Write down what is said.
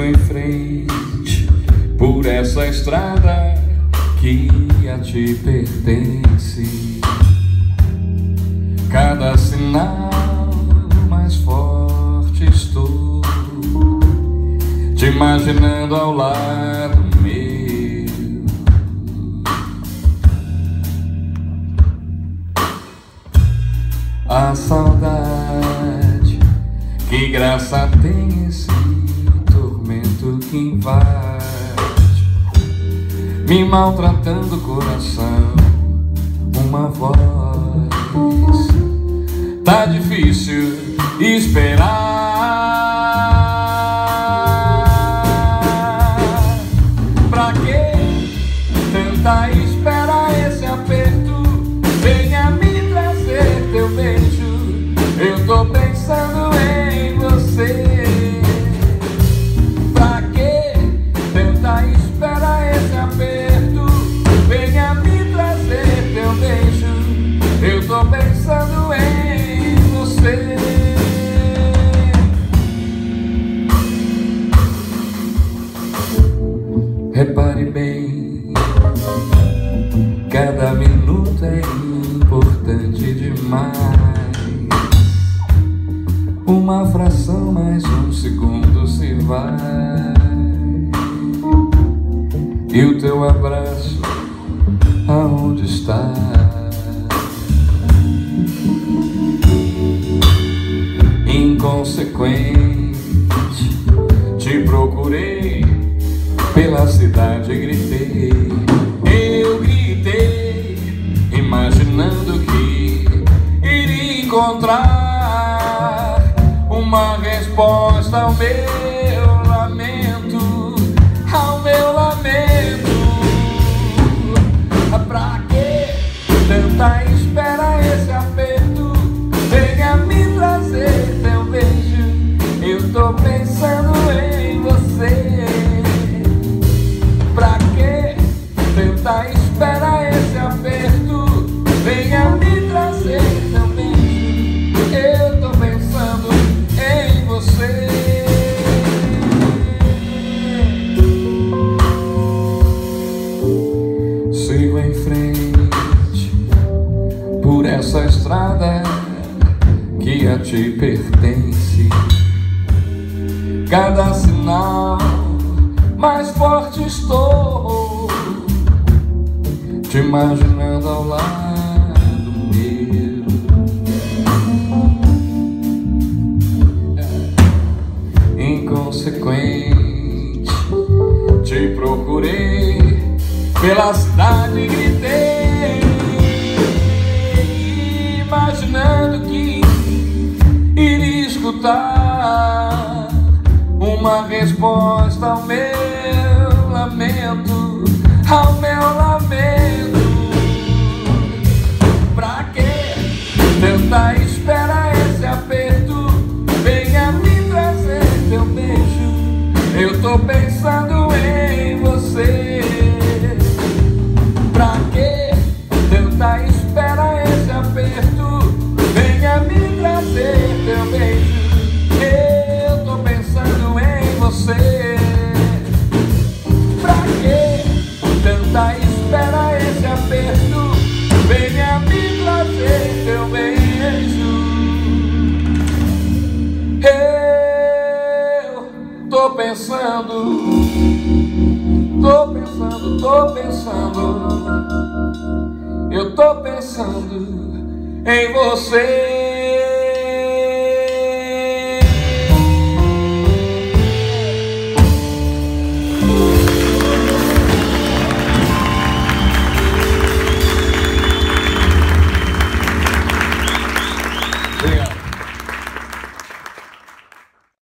em frente por essa estrada que a ti pertence. Cada sinal mais forte estou, te imaginando ao lado meu. A saudade, que graça tem esse tormento que invade, me maltratando o coração. Uma voz, tá difícil esperar. Pra que tentar esperar esse aperto? Venha me trazer teu beijo, eu tô pensando em você. Pra que tentar esperar esse aperto? Venha me trazer teu beijo, eu tô pensando em você. Repare bem, cada minuto é importante demais. Uma fração mais um segundo se vai, e o teu abraço aonde está? Inconsequente, te procurei pela cidade e gritei. Eu gritei, imaginando que iria encontrar uma resposta ao meu lamento, ao meu lamento. Pra que tentar esperar esse aperto? Venha me trazer teu beijo, eu tô pensando em você. Pra que tentar esperar esse aperto? Venha me trazer teu beijo, eu tô pensando em você. Sigo em frente por essa estrada que a ti pertence. Cada sinal mais forte estou, te imaginando ao lado meu. Inconsequente, te procurei pela cidade e gritei, imaginando que iria escutar uma resposta ao meu lamento, ao meu lamento. Pra que tentar esperar esse aperto? Venha me trazer teu beijo, eu tô pensando em você. Pra que tentar esperar esse aperto? Venha me trazer teu beijo, eu tô pensando em você. Pra que tentar esperar esse aperto? Venha me trazer teu beijo, eu tô pensando, eu tô pensando em você.